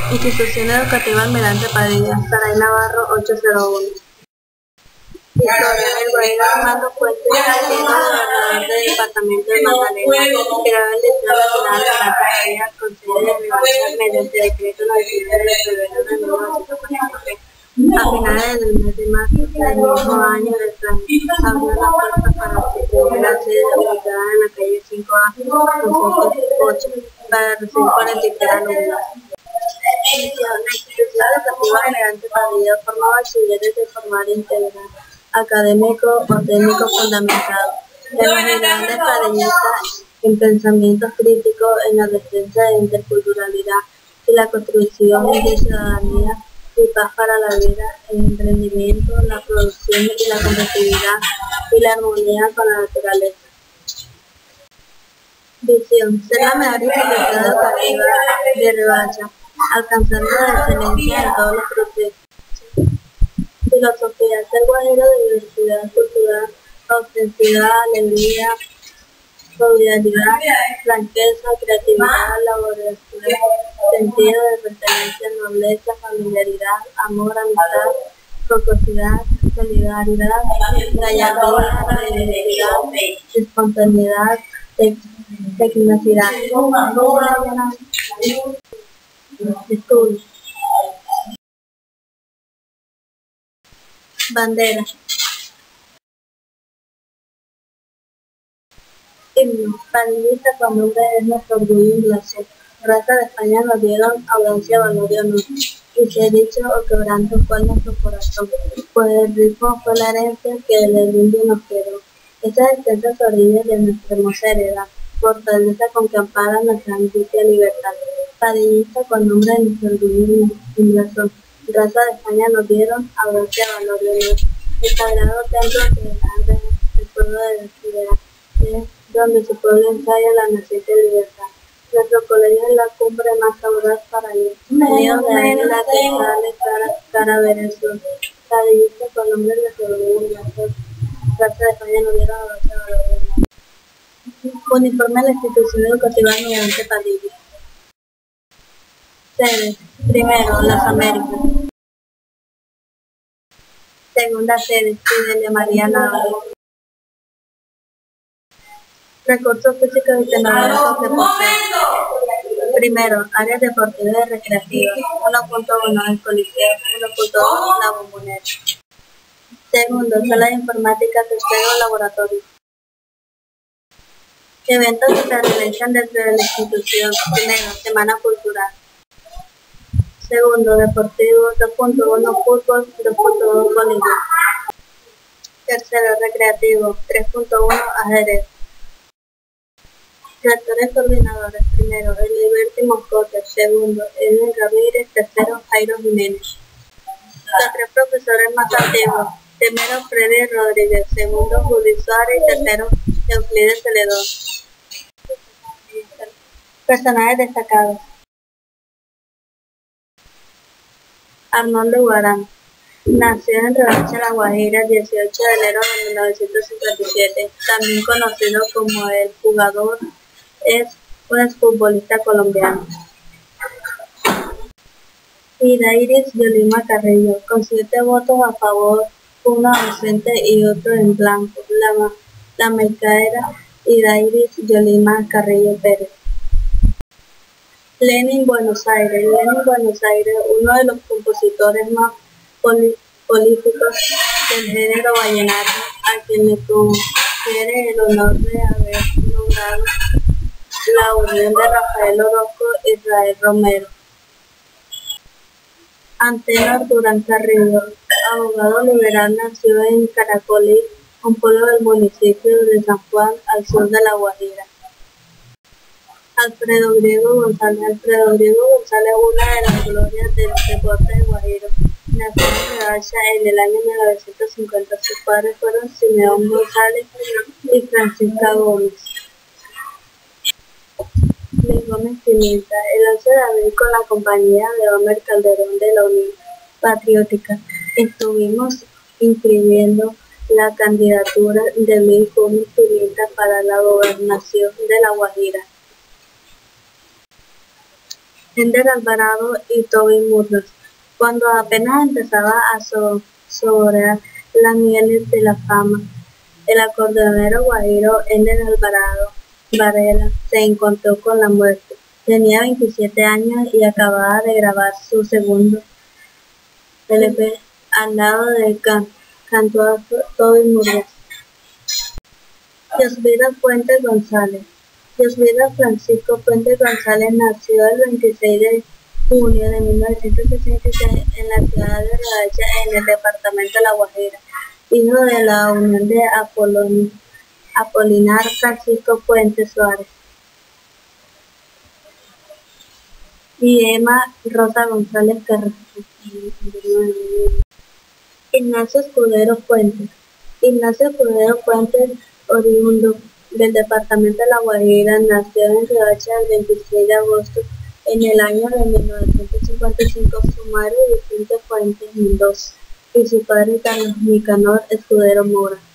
Institución Educativa Almirante Padilla, Saray Navarro, 801. Historia: el Guajiro Armando Fuentes Caldino, gobernador del departamento de Magdalena, creado el Distrito Nacional de Santa María, Consejo de Riohacha, mediante decreto 97 de febrero de 1943. A finales del mes de marzo del mismo año, el plan abrió las puertas para constituir la sede ubicada en la calle 5A, 208, para recibir 43 alumnos. La institución educativa Almirante Padilla forma bachilleres de formal integral, académico o técnico fundamentado, imaginando padillistas en pensamiento crítico, en la defensa de interculturalidad y la construcción de ciudadanía y paz para la vida, el emprendimiento, la producción y la competitividad y la armonía con la naturaleza. Visión: ser la mejor institución educativa de Riohacha, alcanzando la excelencia en todos los procesos. Filosofía: ser guajiro de diversidad cultural, autenticidad, alegría, solidaridad, franqueza, creatividad, laboriosidad, sentido de pertenencia, nobleza, familiaridad, amor, amistad, jocosidad, solidaridad, gallardía, religiosidad, espontaneidad, tecnicidad. Estudio. Bandera. Himno: padillista con nombre es nuestro orgullo y placer. Raza de España nos dieron audiencia, valor y honor. Y si he dicho o quebranto fue nuestro corazón, pues el ritmo fue la herencia que el indio nos quedó. Esas extensas orillas de nuestra hermosa heredad, fortaleza con que ampara nuestra angustia y libertad. Padillista con nombre de nuestro orgullo y razón. Raza de España nos dieron audiencia, valor y honor. El sagrado templo que arde el pueblo de la ciudad, es donde su pueblo ensaya la naciente libertad. Nuestro colegio es la cumbre más audaz para ir, nido de águila que sale cara a ver el sol. Padillista con nombre de nuestro orgullo y razón. Raza de España nos dieron audiencia, valor y honor. Uniforme de la institución educativa Almirante Padilla. Sede: primero, Las Américas. Segunda sede: Fidelia María Navarro. Recursos físicos y tecnológicos que posee. Primero, áreas deportivas y recreativas, 1.1 el Coliseo, 1.2 la Bombonera. Segundo, sala de informática, tercero, laboratorio. Eventos que se realizan dentro de la institución. Primero, Semana Cultural. Segundo, deportivo, 2.1 fútbol, 2.2 voleibol. Tercero, recreativo, 3.1 ajedrez. Rectores coordinadores: primero, Eliberti Moscote, segundo, Edwin Ramírez, tercero, Jairo Jiménez. Los tres profesores más antiguos: primero, Freddy Rodríguez, segundo, Judith Suárez y tercero, Euclides Celedón. Personajes destacados: Arnoldo Guarán. Nació en Riohacha, La Guajira, el 18 de enero de 1957. También conocido como el jugador, es un exfutbolista colombiano. Idairis Yolima Carrillo, con 7 votos a favor, 1 ausente y otro en blanco. La mercaera Idairis Yolima Carrillo Pérez. Lenin Buenos Aires. Lenin Buenos Aires, uno de los compositores más prolíficos del género vallenato, a quien le confiere el honor de haber logrado la unión de Rafael Orozco e Israel Romero. Antenor Durán Carrillo, abogado liberal, nació en Caracolí, un pueblo del municipio de San Juan, al sur de La Guajira. Alfredo Griego González. Alfredo Griego González, una de las glorias del deporte de Guajiro. Nació en Riohacha en el año 1950. Sus padres fueron Simeón González y Francisca Gómez. Luis Gómez Pimienta. El 11 de abril, con la compañía de Homer Calderón de la Unión Patriótica, estuvimos inscribiendo la candidatura de Luis Gómez Pimienta para la gobernación de La Guajira. Ender Alvarado y Toby Murdoch. Cuando apenas empezaba a saborear las mieles de la fama, el acordeonero guajiro Ender Alvarado Varela se encontró con la muerte. Tenía 27 años y acababa de grabar su segundo LP al lado del cantor Toby Murdoch. Yosvira Fuentes González. Yosvira Francisco Fuentes González nació el 26 de junio de 1966 en la ciudad de Riohacha, en el departamento de La Guajira, hijo de la unión de Apolinar Francisco Fuentes Suárez y Emma Rosa González Carrasco. Ignacio Escudero Fuentes. Ignacio Escudero Fuentes, oriundo del departamento de La Guajira, nació en Riohacha el 26 de agosto en el año de 1955. Su madre Vicente Fuentes Mendoza y su padre Carlos Nicanor Escudero Mora.